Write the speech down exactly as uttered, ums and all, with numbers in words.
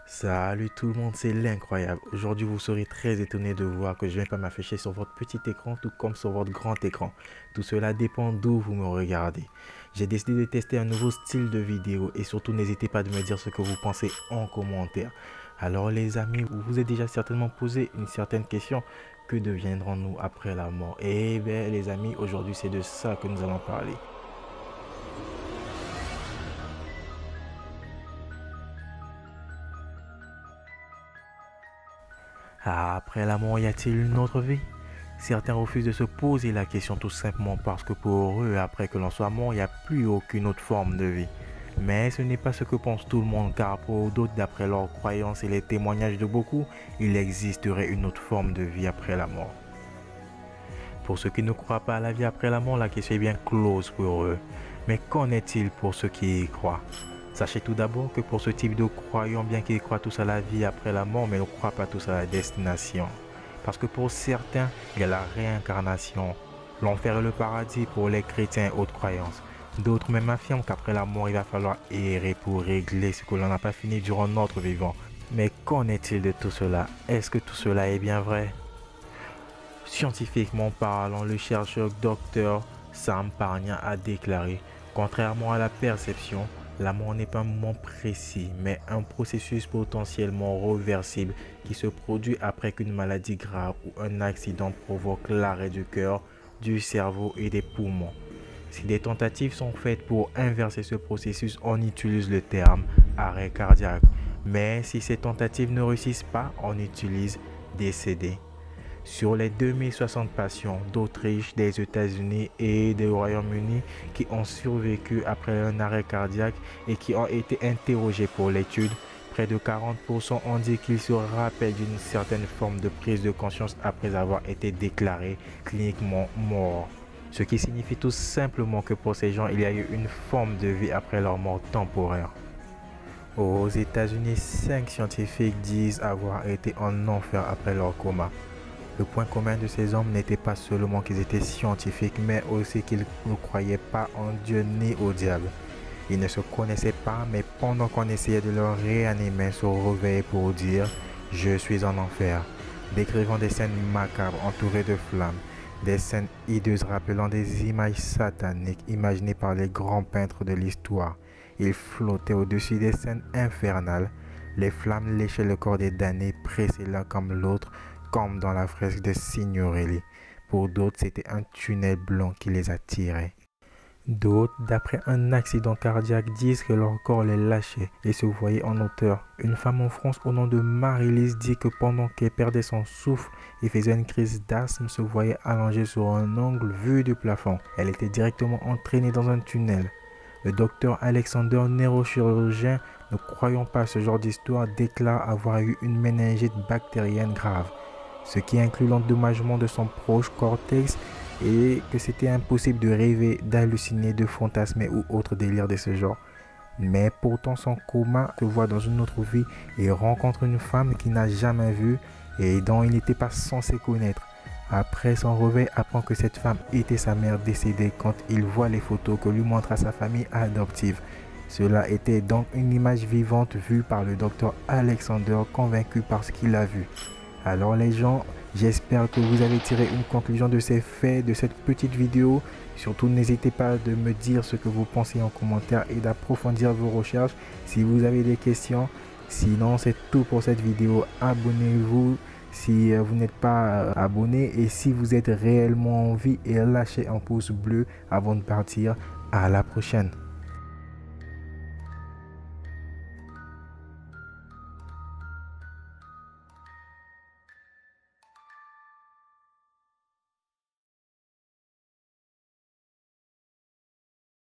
Salut tout le monde, c'est l'incroyable. Aujourd'hui, vous serez très étonné de voir que je ne viens pas m'afficher sur votre petit écran, tout comme sur votre grand écran. Tout cela dépend d'où vous me regardez. J'ai décidé de tester un nouveau style de vidéo et surtout n'hésitez pas à me dire ce que vous pensez en commentaire. Alors les amis, vous vous êtes déjà certainement posé une certaine question. Que deviendrons-nous après la mort? Eh bien les amis, aujourd'hui c'est de ça que nous allons parler. Après la mort, y a-t-il une autre vie? Certains refusent de se poser la question tout simplement parce que pour eux, après que l'on soit mort, il n'y a plus aucune autre forme de vie. Mais ce n'est pas ce que pense tout le monde car pour d'autres, d'après leurs croyances et les témoignages de beaucoup, il existerait une autre forme de vie après la mort. Pour ceux qui ne croient pas à la vie après la mort, la question est bien close pour eux. Mais qu'en est-il pour ceux qui y croient? Sachez tout d'abord que pour ce type de croyants, bien qu'ils croient tous à la vie après la mort, mais ne croient pas tous à la destination. Parce que pour certains, il y a la réincarnation, l'enfer et le paradis pour les chrétiens et autres croyances. D'autres même affirment qu'après la mort, il va falloir errer pour régler ce que l'on n'a pas fini durant notre vivant. Mais qu'en est-il de tout cela? Est-ce que tout cela est bien vrai? Scientifiquement parlant, le chercheur docteur Sam Parnia a déclaré, contrairement à la perception, la mort n'est pas un moment précis, mais un processus potentiellement réversible qui se produit après qu'une maladie grave ou un accident provoque l'arrêt du cœur, du cerveau et des poumons. Si des tentatives sont faites pour inverser ce processus, on utilise le terme arrêt cardiaque. Mais si ces tentatives ne réussissent pas, on utilise décédé. Sur les deux mille soixante patients d'Autriche, des États-Unis et du Royaume-Uni qui ont survécu après un arrêt cardiaque et qui ont été interrogés pour l'étude, près de quarante pour cent ont dit qu'ils se rappellent d'une certaine forme de prise de conscience après avoir été déclarés cliniquement morts. Ce qui signifie tout simplement que pour ces gens, il y a eu une forme de vie après leur mort temporaire. Aux États-Unis, cinq scientifiques disent avoir été en enfer après leur coma. Le point commun de ces hommes n'était pas seulement qu'ils étaient scientifiques, mais aussi qu'ils ne croyaient pas en Dieu ni au diable. Ils ne se connaissaient pas, mais pendant qu'on essayait de leur réanimer, se réveillaient pour dire « Je suis en enfer », décrivant des scènes macabres entourées de flammes, des scènes hideuses rappelant des images sataniques imaginées par les grands peintres de l'histoire. Ils flottaient au-dessus des scènes infernales. Les flammes léchaient le corps des damnés, pressés l'un comme l'autre, comme dans la fresque de Signorelli. Pour d'autres, c'était un tunnel blanc qui les attirait. D'autres, d'après un accident cardiaque, disent que leur corps les lâchait et se voyait en hauteur. Une femme en France au nom de Marie-Lise dit que pendant qu'elle perdait son souffle et faisait une crise d'asthme, se voyait allongée sur un angle vu du plafond. Elle était directement entraînée dans un tunnel. Le docteur Alexander, neurochirurgien, ne croyant pas à ce genre d'histoire, déclare avoir eu une méningite bactérienne grave, ce qui inclut l'endommagement de son proche cortex et que c'était impossible de rêver, d'halluciner, de fantasmer ou autre délire de ce genre. Mais pourtant son coma se voit dans une autre vie et rencontre une femme qu'il n'a jamais vue et dont il n'était pas censé connaître. Après son réveil, apprend que cette femme était sa mère décédée quand il voit les photos que lui montra sa famille adoptive. Cela était donc une image vivante vue par le docteur Alexander, convaincu par ce qu'il a vu. Alors les gens, j'espère que vous avez tiré une conclusion de ces faits, de cette petite vidéo. Surtout n'hésitez pas de me dire ce que vous pensez en commentaire et d'approfondir vos recherches si vous avez des questions. Sinon c'est tout pour cette vidéo, abonnez-vous si vous n'êtes pas abonné et si vous êtes réellement en vie et lâchez un pouce bleu avant de partir. À la prochaine.